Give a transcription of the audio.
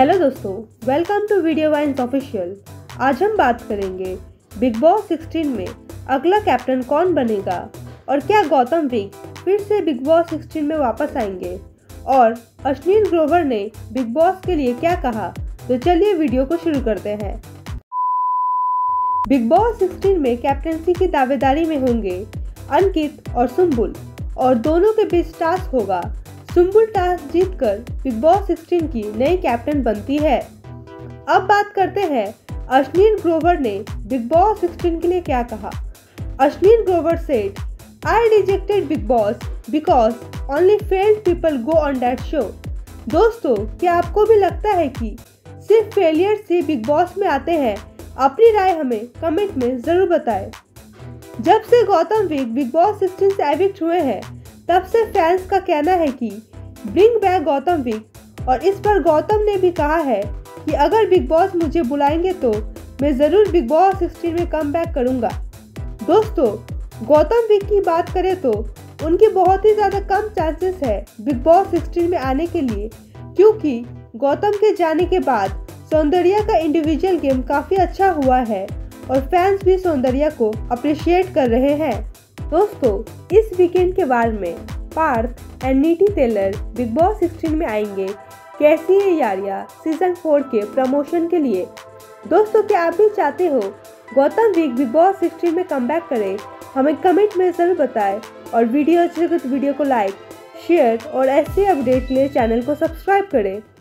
Hello दोस्तों, welcome to Video Vines Official. आज हम बात करेंगे बिग बॉस 16 में अगला कैप्टन कौन बनेगा और क्या गौतम विक फिर से बिग बॉस 16 में वापस आएंगे और अश्विन ग्रोवर ने बिग बॉस के लिए क्या कहा। तो चलिए वीडियो को शुरू करते हैं। बिग बॉस 16 में कैप्टनसी की दावेदारी में होंगे अंकित और सुम्बुल और दोनों के बीच टास्क होगा। सुम्बुल टास्क जीतकर बिग बॉस 16 की नई कैप्टन बनती है। अब बात करते हैं अश्विन ग्रोवर ने बिग बॉस 16 के लिए क्या कहा। Ashwin Grover said, I rejected Bigg Boss because only failed people go on that show. दोस्तों, क्या आपको भी लगता है कि सिर्फ फेलियर्स ही बिग बॉस में आते हैं? अपनी राय हमें कमेंट में जरूर बताएं। जब से गौतम विक बिग बॉस 16 से एविक्ट हुए हैं, तब से फैंस का कहना है कि ब्रिंग बैक गौतम विक, और इस पर गौतम ने भी कहा है कि अगर बिग बॉस मुझे बुलाएंगे तो मैं ज़रूर बिग बॉस 16 में कम बैक करूँगा। दोस्तों, गौतम विक की बात करें तो उनकी बहुत ही ज़्यादा कम चांसेस है बिग बॉस 16 में आने के लिए, क्योंकि गौतम के जाने के बाद सौंदर्या का इंडिविजुअल गेम काफ़ी अच्छा हुआ है और फैंस भी सौंदर्या को अप्रिशिएट कर रहे हैं। दोस्तों, इस वीकेंड के बारे में Parth and Niti Taylor Bigg Boss 16 में आएंगे। कैसी है यारिया सीजन 4 के प्रमोशन के लिए? दोस्तों, क्या आप भी चाहते हो गौतम विक बिग बॉस 16 में कमबैक करे? हमें कमेंट में जरूर बताएं और वीडियो अच्छी लगे तो वीडियो को लाइक, शेयर और ऐसे अपडेट के लिए चैनल को सब्सक्राइब करें।